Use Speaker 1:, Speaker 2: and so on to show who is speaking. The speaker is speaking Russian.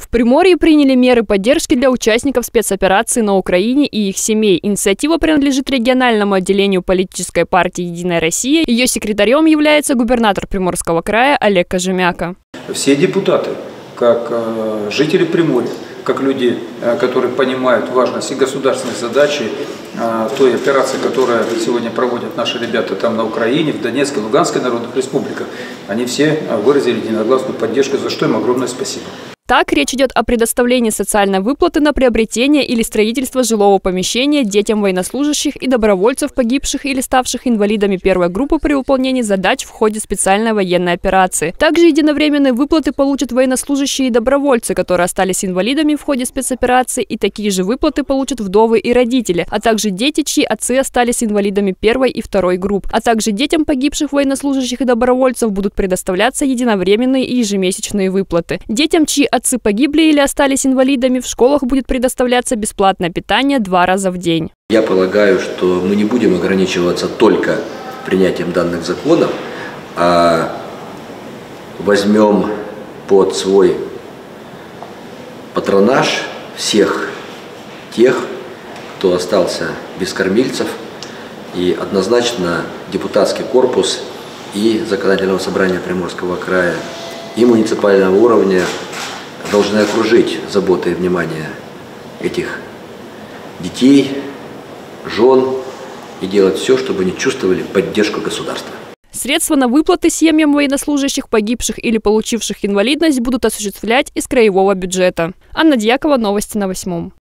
Speaker 1: В Приморье приняли меры поддержки для участников спецоперации на Украине и их семей. Инициатива принадлежит региональному отделению политической партии «Единая Россия». Ее секретарем является губернатор Приморского края Олег Кожемяка.
Speaker 2: Все депутаты, как жители Приморья, как люди, которые понимают важность и государственной задачи той операции, которую сегодня проводят наши ребята там на Украине, в Донецкой, Луганской народных республиках, они все выразили единогласную поддержку, за что им огромное спасибо.
Speaker 1: Так, речь идет о предоставлении социальной выплаты на приобретение или строительство жилого помещения детям военнослужащих и добровольцев, погибших или ставших инвалидами первой группы при выполнении задач в ходе специальной военной операции. Также единовременные выплаты получат военнослужащие и добровольцы, которые остались инвалидами в ходе спецоперации, и такие же выплаты получат вдовы и родители, а также дети, чьи отцы остались инвалидами первой и второй групп. А также детям погибших военнослужащих и добровольцев будут предоставляться единовременные и ежемесячные выплаты. Детям, чьи отцы погибли или остались инвалидами, в школах будет предоставляться бесплатное питание 2 раза в день.
Speaker 3: Я полагаю, что мы не будем ограничиваться только принятием данных законов, а возьмем под свой патронаж всех тех, кто остался без кормильцев, и однозначно депутатский корпус и Законодательного собрания Приморского края, и муниципального уровня должны окружить заботой и вниманием этих детей, жен и делать все, чтобы они чувствовали поддержку государства.
Speaker 1: Средства на выплаты семьям военнослужащих, погибших или получивших инвалидность будут осуществлять из краевого бюджета. Анна Дьякова, новости на 8.